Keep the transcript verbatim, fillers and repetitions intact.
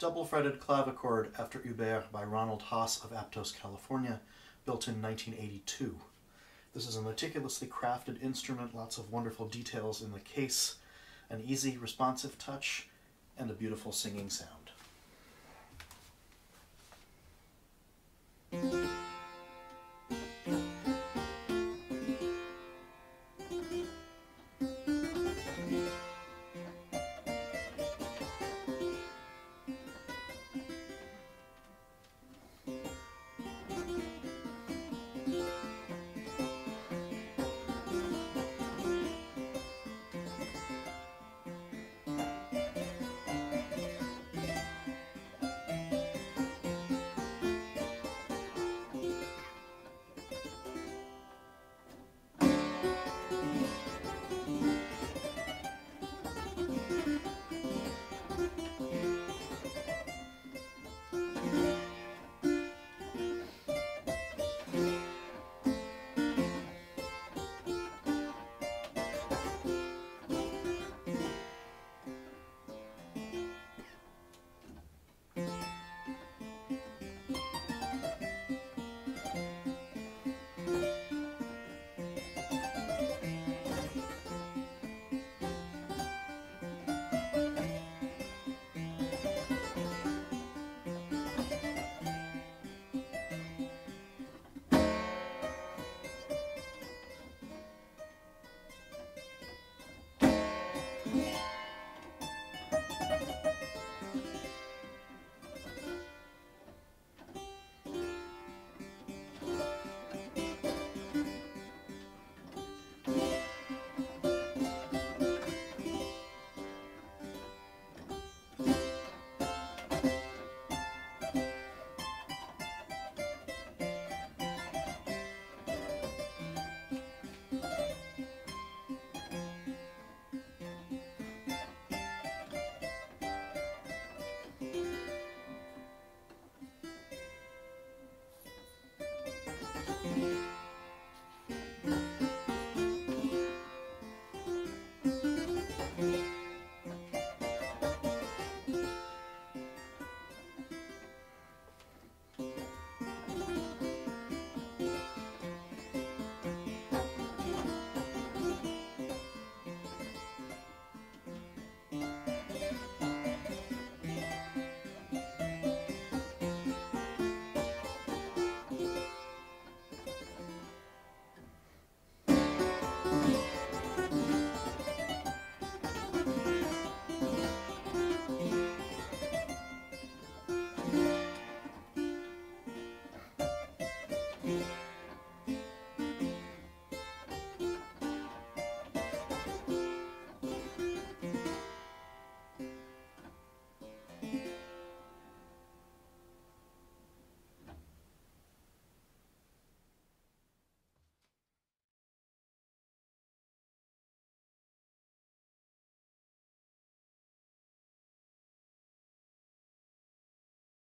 double-fretted clavichord after Hubert by Ronald Haas of Aptos, California, built in nineteen eighty-two. This is a meticulously crafted instrument, lots of wonderful details in the case, an easy, responsive touch, and a beautiful singing sound. Mm-hmm.